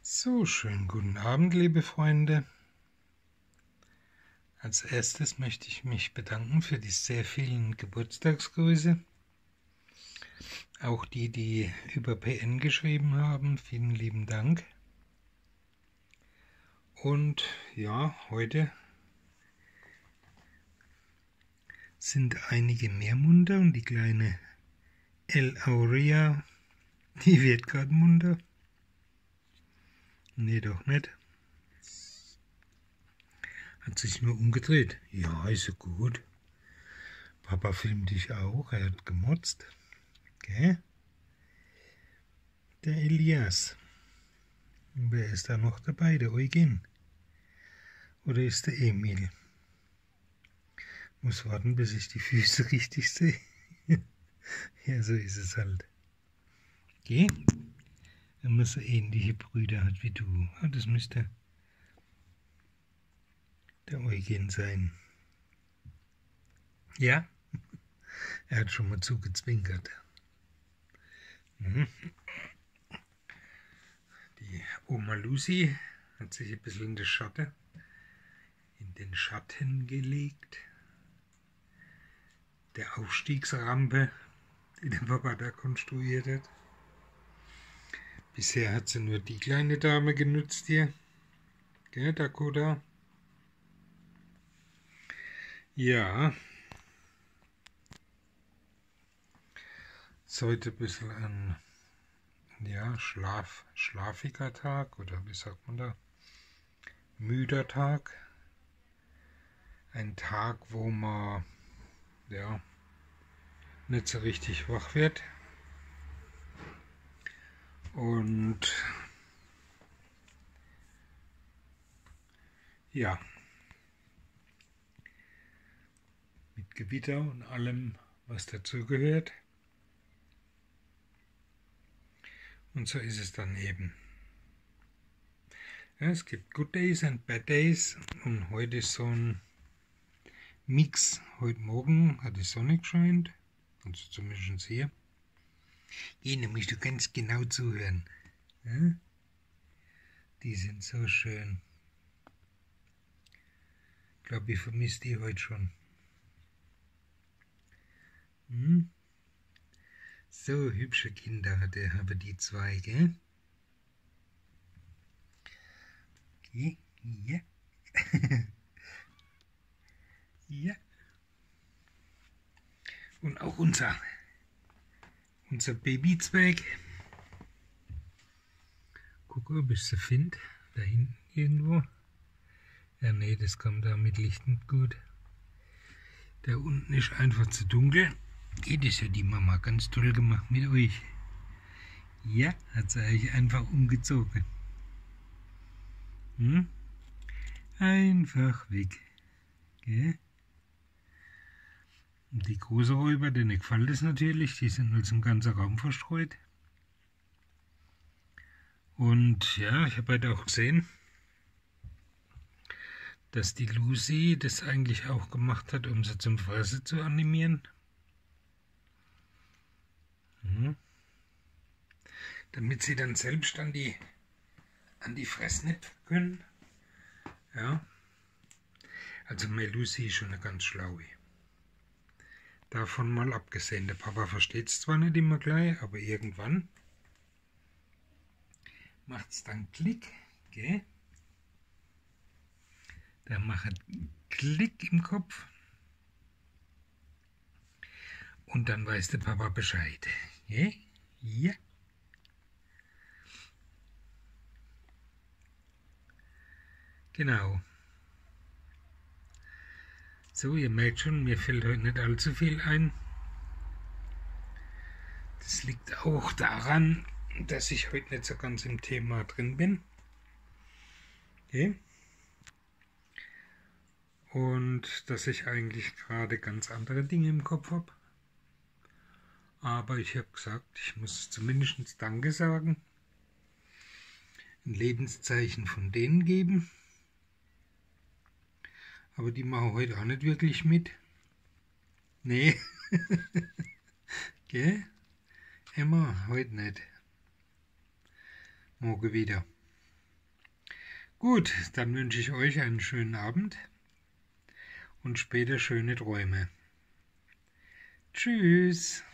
So, schönen guten Abend, liebe Freunde. Als erstes möchte ich mich bedanken für die sehr vielen Geburtstagsgrüße. Auch die, die über PN geschrieben haben, vielen lieben Dank. Und ja, heute sind einige mehr munter und die kleine El Aurea, die wird gerade munter. Nee, doch nicht. Hat sich nur umgedreht. Ja, ist ja gut. Papa filmt dich auch, er hat gemotzt. Okay. Der Elias. Und wer ist da noch dabei? Der Eugen? Oder ist der Emil? Muss warten, bis ich die Füße richtig sehe. Ja, so ist es halt. Okay. Wenn man so ähnliche Brüder hat wie du. Ah, das müsste der Eugen sein. Ja? Er hat schon mal zugezwinkert. Die Oma Lucy hat sich ein bisschen in den Schatten gelegt. Der Aufstiegsrampe, die der Papa da konstruiert hat. Bisher hat sie nur die kleine Dame genutzt hier. Gell, Dakota? Ja. Ist heute ein bisschen ein schlafiger Tag, oder wie sagt man da? Müder Tag. Ein Tag, wo man nicht so richtig wach wird. Und ja, mit Gewitter und allem, was dazugehört. Und so ist es dann eben. Ja, es gibt Good Days and Bad Days und heute ist so ein Mix. Heute Morgen hat die Sonne gescheint, also zumindest hier. Da musst du ganz genau zuhören. Ja? Die sind so schön. Ich glaube, ich vermisse die heute schon. So hübsche Kinder haben die zwei, gell? Okay, ja. Ja. Und auch unser Babyzwerg. Guck, ob ich sie finde. Da hinten irgendwo. Ja, nee, das kommt da mit Licht nicht gut. Da unten ist einfach zu dunkel. Geht es ja die Mama ganz toll gemacht mit euch. Ja, hat sie euch einfach umgezogen. Einfach weg. Gell? Und die großen Räuber, denen gefällt es natürlich, die sind also im ganzen Raum verstreut. Und ja, ich habe heute auch gesehen, dass die Lucy das eigentlich auch gemacht hat, um sie zum Fressen zu animieren. Damit sie dann selbst an die Fressnäpfe können. Ja. Also meine Lucy ist schon eine ganz schlaue. Davon mal abgesehen, der Papa versteht es zwar nicht immer gleich, aber irgendwann macht es dann Klick, gell? Da macht Klick im Kopf und dann weiß der Papa Bescheid, gell? Ja. Genau. So, ihr merkt schon, mir fällt heute nicht allzu viel ein. Das liegt auch daran, dass ich heute nicht so ganz im Thema drin bin. Okay. Und dass ich eigentlich gerade ganz andere Dinge im Kopf habe. Aber ich habe gesagt, ich muss zumindest Danke sagen. Ein Lebenszeichen von denen geben. Aber die machen heute auch nicht wirklich mit. Nee. Gell? Emma, heute nicht. Morgen wieder. Gut, dann wünsche ich euch einen schönen Abend und später schöne Träume. Tschüss.